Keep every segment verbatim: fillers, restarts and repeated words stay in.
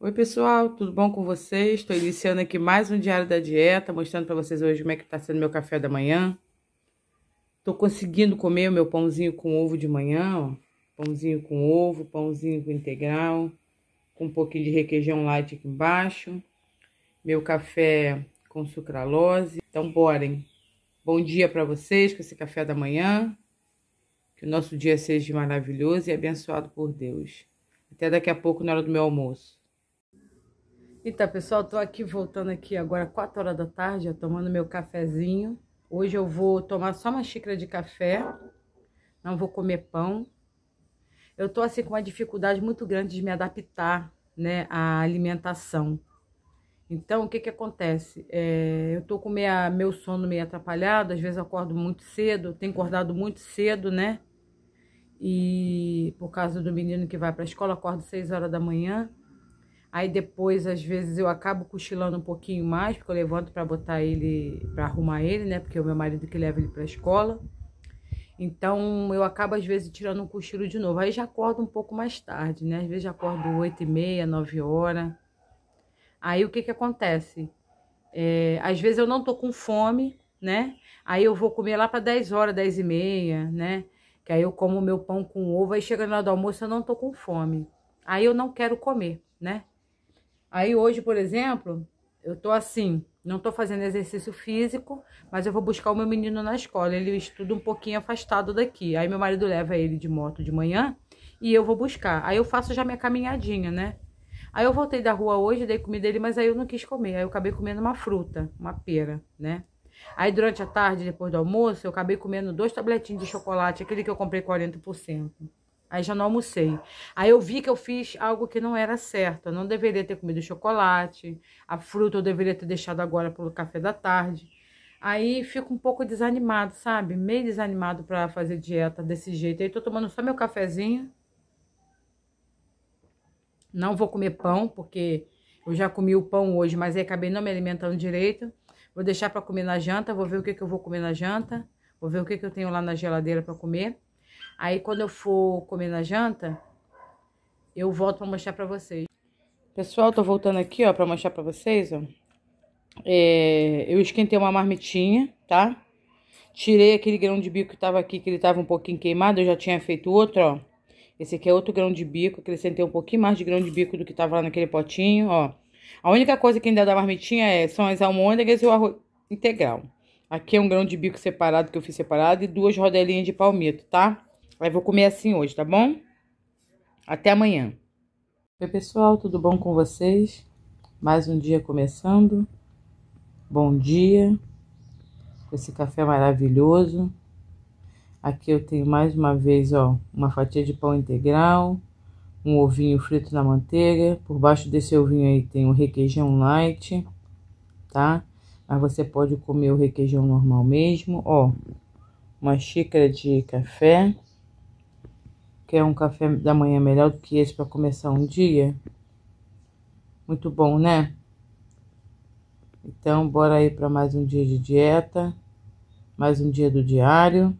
Oi pessoal, tudo bom com vocês? Estou iniciando aqui mais um diário da dieta, mostrando para vocês hoje como é que está sendo meu café da manhã. Estou conseguindo comer o meu pãozinho com ovo de manhã, ó. Pãozinho com ovo, pãozinho com integral, com um pouquinho de requeijão light aqui embaixo. Meu café com sucralose. Então bora, hein? Bom dia para vocês com esse café da manhã. Que o nosso dia seja maravilhoso e abençoado por Deus. Até daqui a pouco na hora do meu almoço. Então, pessoal, tô aqui voltando aqui agora quatro horas da tarde, ó, tomando meu cafezinho. Hoje eu vou tomar só uma xícara de café, não vou comer pão. Eu tô assim com uma dificuldade muito grande de me adaptar, né, à alimentação. Então, o que que acontece? É, eu tô com minha, meu sono meio atrapalhado, às vezes eu acordo muito cedo, tenho acordado muito cedo, né? E por causa do menino que vai pra escola, eu acordo seis horas da manhã. Aí depois, às vezes, eu acabo cochilando um pouquinho mais, porque eu levanto para botar ele, para arrumar ele, né? Porque é o meu marido que leva ele para a escola. Então, eu acabo, às vezes, tirando um cochilo de novo. Aí já acordo um pouco mais tarde, né? Às vezes já acordo oito e meia, nove horas. Aí o que que acontece? É, às vezes eu não tô com fome, né? Aí eu vou comer lá para dez horas, dez e meia, né? Que aí eu como o meu pão com ovo, aí chega na hora do almoço eu não tô com fome. Aí eu não quero comer, né? Aí hoje, por exemplo, eu tô assim, não tô fazendo exercício físico, mas eu vou buscar o meu menino na escola. Ele estuda um pouquinho afastado daqui. Aí meu marido leva ele de moto de manhã e eu vou buscar. Aí eu faço já minha caminhadinha, né? Aí eu voltei da rua hoje, dei comida dele, mas aí eu não quis comer. Aí eu acabei comendo uma fruta, uma pera, né? Aí durante a tarde, depois do almoço, eu acabei comendo dois tabletinhos de chocolate, aquele que eu comprei quarenta por cento. Aí já não almocei. Aí eu vi que eu fiz algo que não era certo. Eu não deveria ter comido chocolate. A fruta eu deveria ter deixado agora pelo café da tarde. Aí fico um pouco desanimado, sabe? Meio desanimado pra fazer dieta desse jeito. Aí tô tomando só meu cafezinho. Não vou comer pão, porque eu já comi o pão hoje, mas aí acabei não me alimentando direito. Vou deixar pra comer na janta. Vou ver o que que eu vou comer na janta. Vou ver o que que eu tenho lá na geladeira pra comer. Aí, quando eu for comer na janta, eu volto pra mostrar pra vocês. Pessoal, tô voltando aqui, ó, pra mostrar pra vocês, ó. É, eu esquentei uma marmitinha, tá? Tirei aquele grão de bico que tava aqui, que ele tava um pouquinho queimado. Eu já tinha feito outro, ó. Esse aqui é outro grão de bico. Acrescentei um pouquinho mais de grão de bico do que tava lá naquele potinho, ó. A única coisa que ainda dá marmitinha é, são as almôndegas e o arroz integral. Aqui é um grão de bico separado, que eu fiz separado, e duas rodelinhas de palmito, tá? Aí vou comer assim hoje, tá bom? Até amanhã. Oi, pessoal, tudo bom com vocês? Mais um dia começando. Bom dia. Com esse café maravilhoso. Aqui eu tenho mais uma vez, ó, uma fatia de pão integral, um ovinho frito na manteiga. Por baixo desse ovinho aí tem um requeijão light, tá? Mas você pode comer o requeijão normal mesmo, ó. Uma xícara de café. Quer um café da manhã melhor do que esse para começar um dia? Muito bom, né? Então, bora aí para mais um dia de dieta, mais um dia do diário.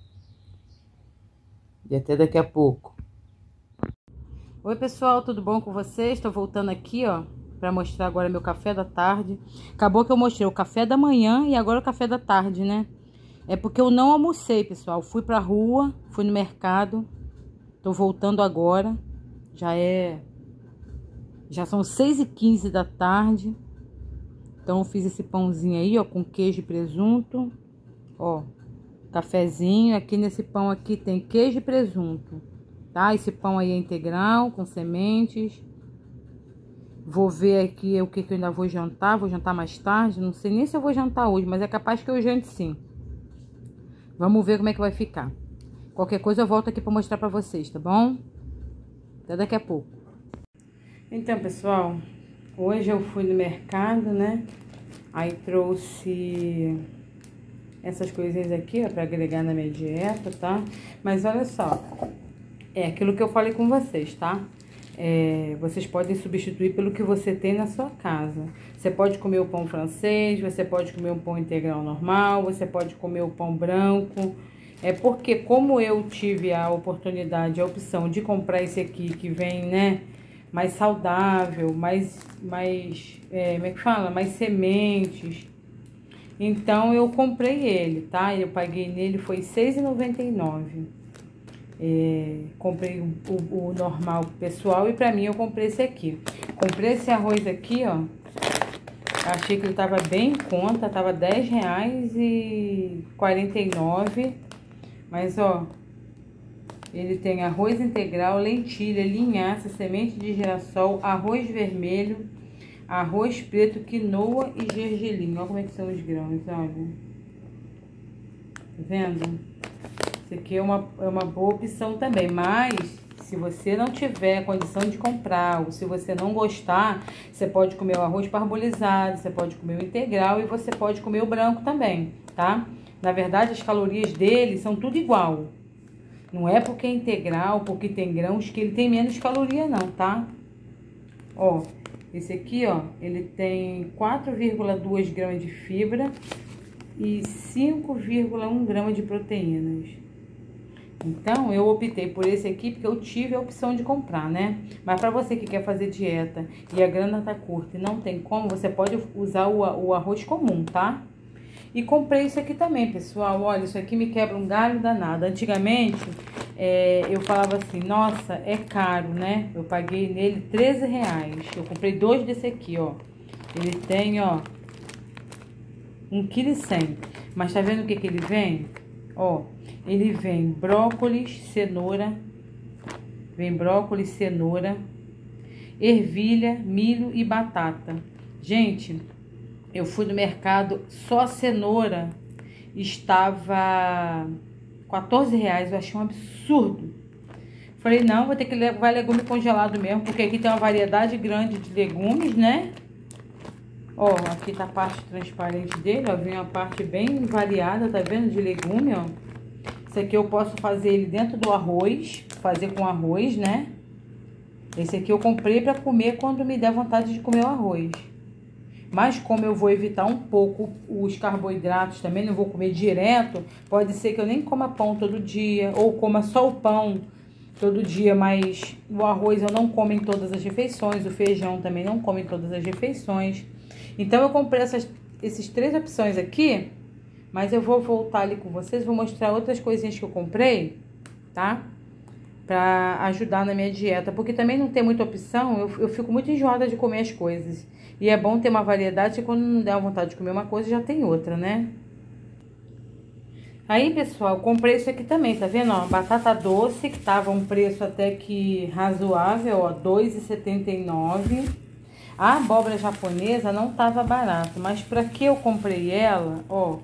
E até daqui a pouco. Oi, pessoal, tudo bom com vocês? Estou voltando aqui, ó, para mostrar agora meu café da tarde. Acabou que eu mostrei o café da manhã e agora o café da tarde, né? É porque eu não almocei, pessoal. Fui pra rua, fui no mercado. Tô voltando agora, já é, já são seis e quinze da tarde. Então eu fiz esse pãozinho aí, ó, com queijo e presunto, ó, cafezinho. Aqui nesse pão aqui tem queijo e presunto, tá? Esse pão aí é integral, com sementes. Vou ver aqui o que que eu ainda vou jantar, vou jantar mais tarde, não sei nem se eu vou jantar hoje, mas é capaz que eu jante sim. Vamos ver como é que vai ficar. Qualquer coisa eu volto aqui para mostrar para vocês, tá bom? Até daqui a pouco. Então, pessoal, hoje eu fui no mercado, né? Aí trouxe essas coisinhas aqui, ó, para agregar na minha dieta, tá? Mas olha só, é aquilo que eu falei com vocês, tá? É, vocês podem substituir pelo que você tem na sua casa. Você pode comer o pão francês, você pode comer um pão integral normal, você pode comer o pão branco. É porque como eu tive a oportunidade, a opção de comprar esse aqui que vem, né, mais saudável, mais, mais é, como é que fala? Mais sementes. Então, eu comprei ele, tá? Eu paguei nele, foi seis reais e noventa e nove centavos. É, comprei o, o, o normal pessoal e pra mim eu comprei esse aqui. Comprei esse arroz aqui, ó. Achei que ele tava bem em conta, tava dez reais e quarenta e nove centavos. Mas, ó, ele tem arroz integral, lentilha, linhaça, semente de girassol, arroz vermelho, arroz preto, quinoa e gergelim. Olha como é que são os grãos, olha. Tá vendo? Isso aqui é uma, é uma boa opção também, mas se você não tiver condição de comprar, ou se você não gostar, você pode comer o arroz parbolizado, você pode comer o integral e você pode comer o branco também, tá? Na verdade, as calorias dele são tudo igual. Não é porque é integral, porque tem grãos, que ele tem menos caloria não, tá? Ó, esse aqui, ó, ele tem quatro vírgula dois gramas de fibra e cinco vírgula um gramas de proteínas. Então, eu optei por esse aqui porque eu tive a opção de comprar, né? Mas pra você que quer fazer dieta e a grana tá curta e não tem como, você pode usar o, o arroz comum, tá? E comprei isso aqui também, pessoal. Olha, isso aqui me quebra um galho danado. Antigamente, é, eu falava assim, nossa, é caro, né? Eu paguei nele treze reais. Eu comprei dois desse aqui, ó. Ele tem, ó, um vírgula cem quilos. Mas tá vendo o que que ele vem? Ó, ele vem brócolis, cenoura. Vem brócolis, cenoura, ervilha, milho e batata. Gente, eu fui no mercado, só a cenoura estava quatorze reais. Eu achei um absurdo. Falei, não, vou ter que levar legume congelado mesmo, porque aqui tem uma variedade grande de legumes, né? Ó, aqui tá a parte transparente dele, ó, vem uma parte bem variada, tá vendo? De legume, ó. Esse aqui eu posso fazer ele dentro do arroz, fazer com arroz, né? Esse aqui eu comprei pra comer quando me der vontade de comer o arroz. Mas como eu vou evitar um pouco os carboidratos também, não vou comer direto, pode ser que eu nem coma pão todo dia, ou coma só o pão todo dia, mas o arroz eu não como em todas as refeições, o feijão também não como em todas as refeições. Então eu comprei essas esses três opções aqui, mas eu vou voltar ali com vocês, vou mostrar outras coisinhas que eu comprei, tá? Pra ajudar na minha dieta, porque também não tem muita opção, eu, eu fico muito enjoada de comer as coisas. E é bom ter uma variedade, e quando não der vontade de comer uma coisa, já tem outra, né? Aí, pessoal, comprei isso aqui também, tá vendo? Ó, batata doce, que tava um preço até que razoável, ó, dois reais e setenta e nove centavos. A abóbora japonesa não tava barato, mas pra que eu comprei ela, ó,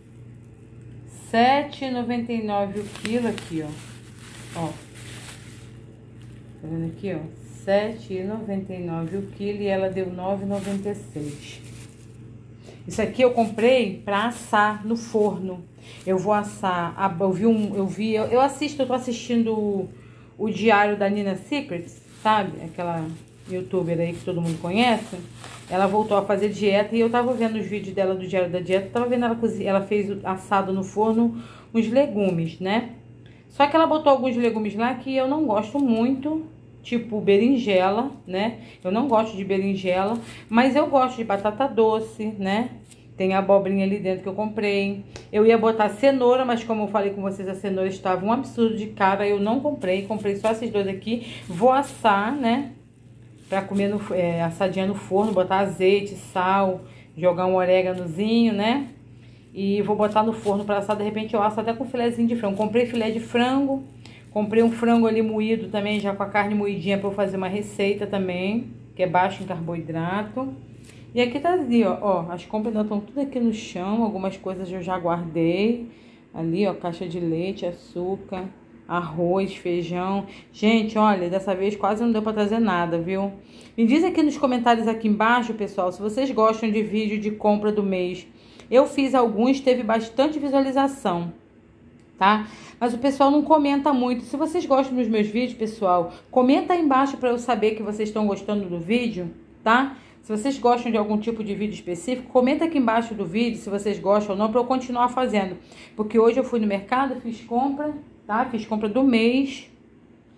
sete reais e noventa e nove centavos o quilo aqui, ó. Ó. Tá vendo aqui, ó? sete reais e noventa e nove centavos o quilo e ela deu nove reais e noventa e seis centavos. Isso aqui eu comprei pra assar no forno. Eu vou assar, eu vi um, eu vi, eu, eu assisto, eu tô assistindo o, o diário da Nina Secrets, sabe? Aquela youtuber aí que todo mundo conhece. Ela voltou a fazer dieta e eu tava vendo os vídeos dela do diário da dieta, tava vendo ela cozinhar, ela fez assado no forno uns legumes, né? Só que ela botou alguns legumes lá que eu não gosto muito, tipo berinjela, né? Eu não gosto de berinjela, mas eu gosto de batata doce, né? Tem a abobrinha ali dentro que eu comprei. Eu ia botar cenoura, mas como eu falei com vocês, a cenoura estava um absurdo de cara, eu não comprei. Comprei só esses dois aqui. Vou assar, né? Pra comer no, é, assadinha no forno, botar azeite, sal, jogar um oréganozinho, né? E vou botar no forno pra assar, de repente eu asso até com filézinho de frango. Comprei filé de frango, comprei um frango ali moído também, já com a carne moidinha pra eu fazer uma receita também, que é baixo em carboidrato. E aqui tá ali, ó, ó, as compras ainda estão tudo aqui no chão, algumas coisas eu já guardei. Ali, ó, caixa de leite, açúcar, arroz, feijão. Gente, olha, dessa vez quase não deu pra trazer nada, viu? Me diz aqui nos comentários aqui embaixo, pessoal, se vocês gostam de vídeo de compra do mês. Eu fiz alguns, teve bastante visualização, tá? Mas o pessoal não comenta muito. Se vocês gostam dos meus vídeos, pessoal, comenta aí embaixo pra eu saber que vocês estão gostando do vídeo, tá? Se vocês gostam de algum tipo de vídeo específico, comenta aqui embaixo do vídeo se vocês gostam ou não, pra eu continuar fazendo. Porque hoje eu fui no mercado, fiz compra, tá? Fiz compra do mês.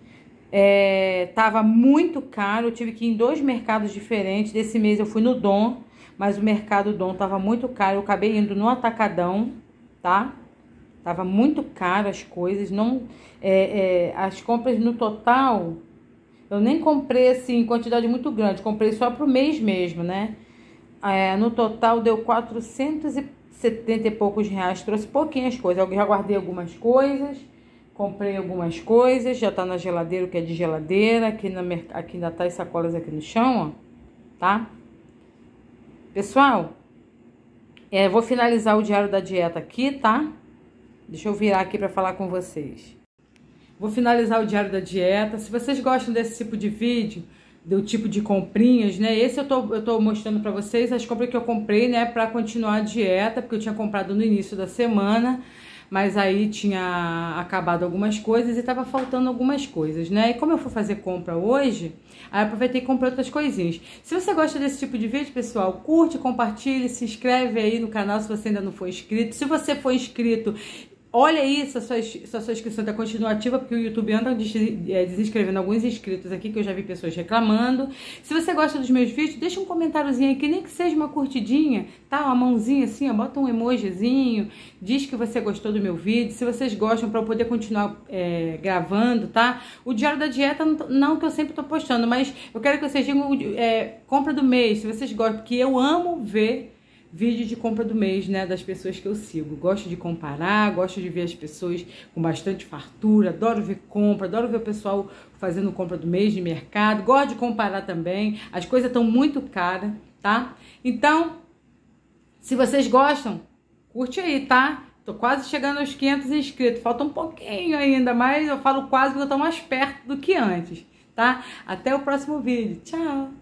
É, tava muito caro, eu tive que ir em dois mercados diferentes. Desse mês eu fui no Dom, mas o mercado Dom tava muito caro. Eu acabei indo no Atacadão, tá? Tava muito caro as coisas. Não, é, é, as compras no total, eu nem comprei assim em quantidade muito grande. Comprei só pro mês mesmo, né? É, no total deu quatrocentos e setenta e poucos reais. Trouxe pouquinhas coisas. Eu já guardei algumas coisas. Comprei algumas coisas, já tá na geladeira, o que é de geladeira. Aqui, na, aqui ainda tá as sacolas aqui no chão, ó. Tá? Pessoal, é, vou finalizar o diário da dieta aqui, tá? Deixa eu virar aqui pra falar com vocês. Vou finalizar o diário da dieta. Se vocês gostam desse tipo de vídeo, do tipo de comprinhas, né? Esse eu tô, eu tô mostrando pra vocês as compras que eu comprei, né? Pra continuar a dieta, porque eu tinha comprado no início da semana. Mas aí tinha acabado algumas coisas e tava faltando algumas coisas, né? E como eu for fazer compra hoje, aí eu aproveitei e comprei outras coisinhas. Se você gosta desse tipo de vídeo, pessoal, curte, compartilhe, se inscreve aí no canal se você ainda não for inscrito. Se você for inscrito, olha aí se a sua, se a sua inscrição está continuativa, porque o YouTube anda desinscrevendo alguns inscritos aqui, que eu já vi pessoas reclamando. Se você gosta dos meus vídeos, deixa um comentáriozinho aqui, nem que seja uma curtidinha, tá? Uma mãozinha assim, ó, bota um emojizinho, diz que você gostou do meu vídeo, se vocês gostam, para eu poder continuar é, gravando, tá? O Diário da Dieta, não, não que eu sempre tô postando, mas eu quero que vocês digam é, compra do mês, se vocês gostam, porque eu amo ver vídeo de compra do mês, né, das pessoas que eu sigo. Gosto de comparar, gosto de ver as pessoas com bastante fartura, adoro ver compra, adoro ver o pessoal fazendo compra do mês de mercado, gosto de comparar também. As coisas estão muito caras, tá? Então, se vocês gostam, curte aí, tá? Tô quase chegando aos quinhentos inscritos, falta um pouquinho ainda, mas eu falo quase porque eu tô mais perto do que antes, tá? Até o próximo vídeo. Tchau!